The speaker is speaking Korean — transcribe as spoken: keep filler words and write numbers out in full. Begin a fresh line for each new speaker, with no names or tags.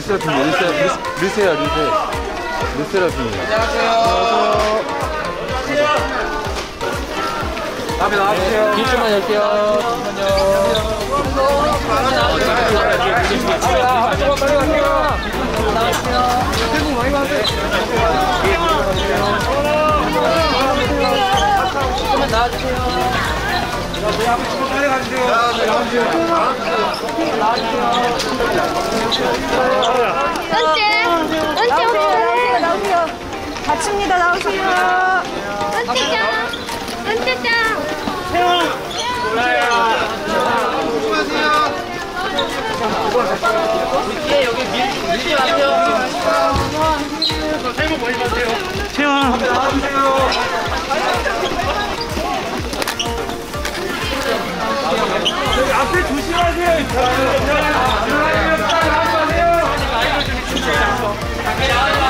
르세라핌이에요. 르세, 르세야, 르세. 르세라핌이에요.
안녕하세요.
앞에 나와주세요.
길 좀만 열게요. 잠깐만요. 빨리 갈게요. 나와주세요. 새해 복 많이 받으세요. 조금만 나와주세요.
빨리 가주세요. 나와주세요.
은채! 은채 오세요. 나오세요. 다칩니다. 나오세요. 은채짱! 은채짱!
뒤에 여기 밀지 마세요.
새해 복 많이 받으세요. 채원. 앞에 나와주세요. 여기 앞에 조심하세요.